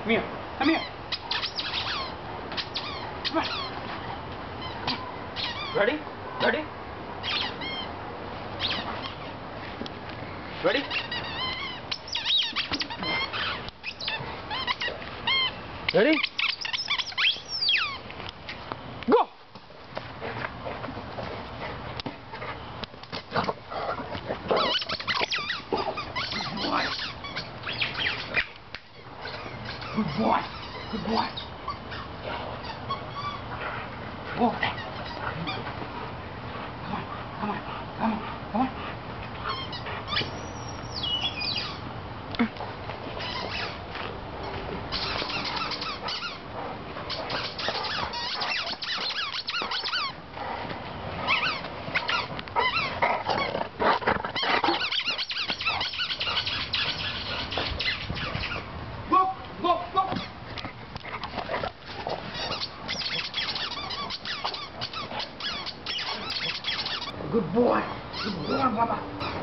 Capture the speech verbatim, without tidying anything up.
Come here. Come here. Come on. Ready? Ready? Ready? Ready? Go! Good boy. Good boy. Go. Come on. Come on. Come on. Come on. Go. Go. Go. Good boy. Good boy, Bubba.